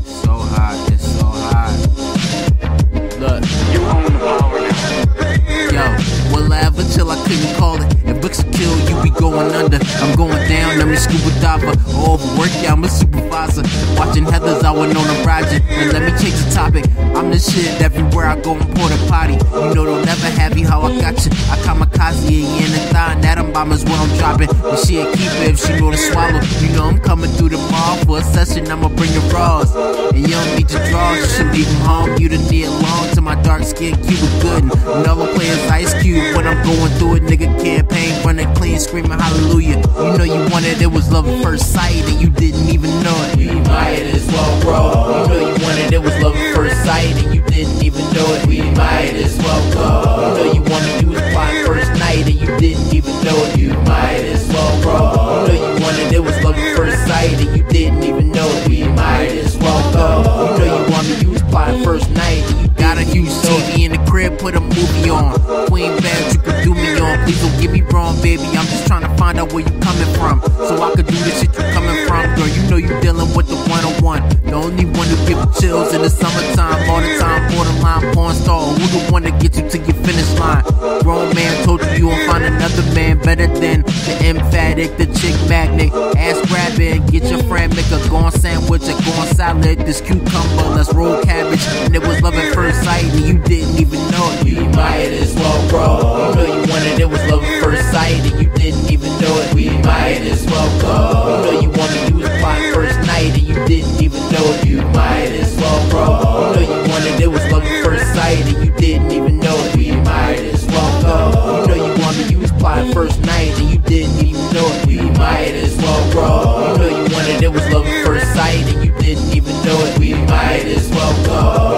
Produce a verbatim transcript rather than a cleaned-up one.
So hot, it's so hot. Look, You own the power now. yo, well I ever till I couldn't call it. If books are kill, you be going under. I'm going down, I'm a scuba diver. Overwork, yeah, I'm a supervisor. Watching Heathers, I went on a project. And let me change the topic. I'm the shit everywhere I go and porta potty. You know they'll never have you how I got you. I kamikaze you in the thigh, and atom bombers when I'm dropping. And she'll keep it if she know to swallow. You know I'm coming through the mall for a session, I'ma bring the raws. And you don't need your draws, you should leave them home. You done need long to my dark skin, Cuba Gooden. Another player's Ice Cube. When I'm going through a nigga campaign, running clean, screaming hallelujah. You know you wanted it was love at first sight, and you didn't even know it. We might as well grow. You know you wanted it was love at first sight, and you didn't even know it. We might as well go. You know you wanted you was blind first night, and you didn't even know it. You might as well grow. You know you wanted it was love at first sight, and you didn't even know it. We might as well go. You know you wanted you was blind first night, and you got a huge T V in the crib, put a movie on. Queen Bad, you can do me on. Please don't get me wrong, baby. I'm just trying to find out where you coming from, so I could do the shit you coming from. Girl, you know you dealing with the one-on-one, the only one who give you chills in the summertime, all the time, borderline porn star. Who the one to get you to your finish line? Grown man told you you won't find another man better than the emphatic, the chick magnet. Ass grabbing, get your friend, make a gone sandwich, a gone salad. This cucumber, let's roll cabbage. And it was love at first sight, and you didn't even know it. We might as well grow. You know you wanted it was love at first sight, and you didn't even know it. We might as well go. You know you wanted you was blind first night, and you didn't even know it. You might as well grow. You know you wanted it was love at first sight, and you didn't even know it. We might as well go. You know you wanted you was blind first night, and you didn't even know it. We might as well grow. You know you wanted it was love at first sight, and you didn't even know it. We might as well go.